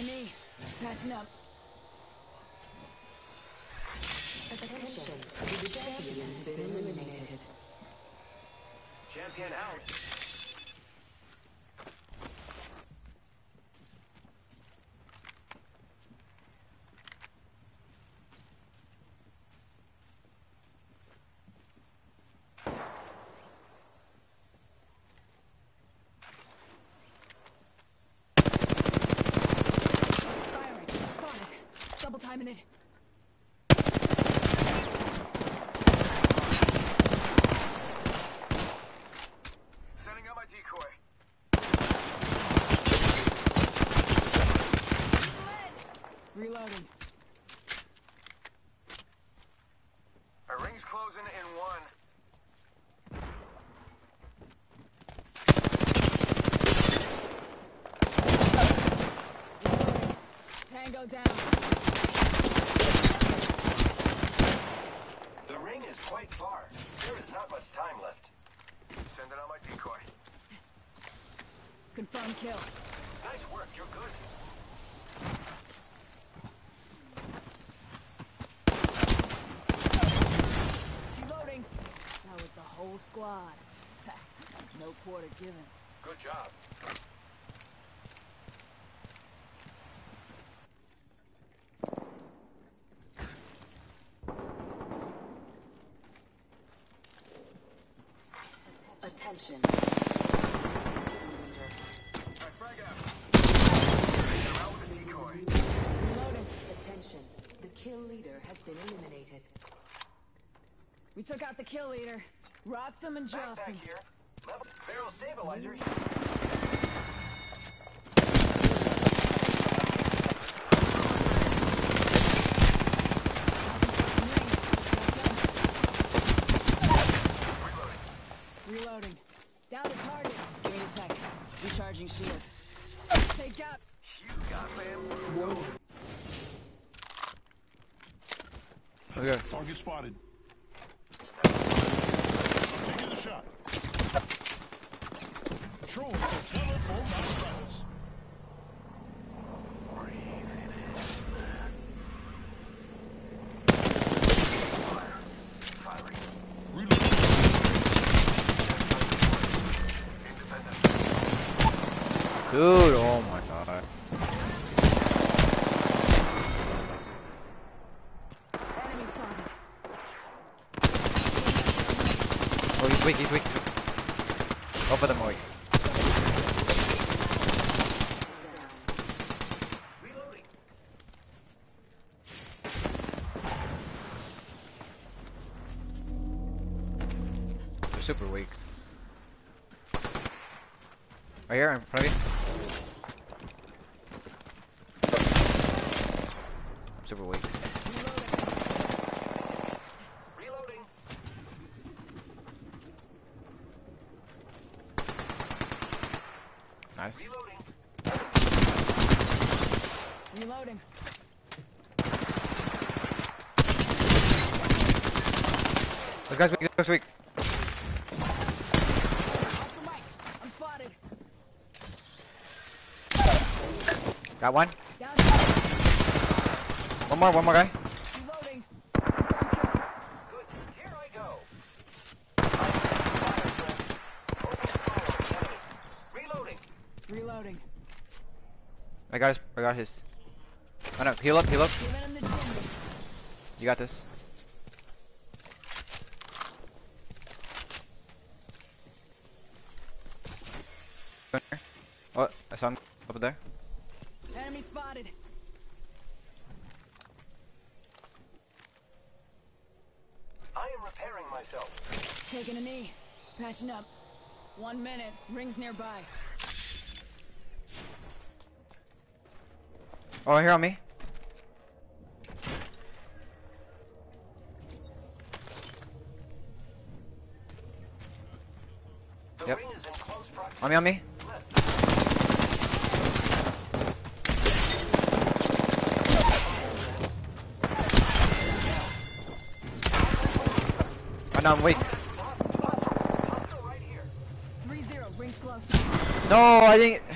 knee. Patching up. Attention, the champion has been eliminated. Champion out. Firing. Spotted. Double timing it. Setting up my decoy. Reloading. Our ring's closing in 1. Tango down. The ring is quite far. There is not much time left. Sending out my decoy. Confirm kill. Nice work, you're good. Reloading. That was the whole squad. No quarter given. Good job. Attention. Alright, frag out. I'm out with a decoy. Reloading. Attention, the kill leader has been eliminated. We took out the kill leader. Rocked him and dropped Back him. here. Level barrel stabilizer. Reloading. Down to target. Give me a sec. Recharging shields. Take out. You got man. Okay. Target spotted. Taking the shot. Control for cover for malpractice. Reload. Dude, oh my god. Enemy spotted. Oh, he's weak, he's weak. Go for the Moy. Reloading. They're super weak. Right here in front of you. Super weak. Reloading. Nice. Reloading. Reloading. This guy's weak, this guy's weak. Off the mic. I'm spotted. Got one. Down. One more guy. Reloading. Good. Here I go. Reloading. Reloading. I got his. Oh no, heal up, heal up. Giving him the chin. You got this. Oh, I saw him up there. Enemy spotted. I am repairing myself. Taking a knee. Patching up. 1 minute. Rings nearby. Oh, here on me. The Yep. ring is in close proximity. On me. Oh no, I'm weak. Hostile right here. 3-0. Rings close. No, I didn't.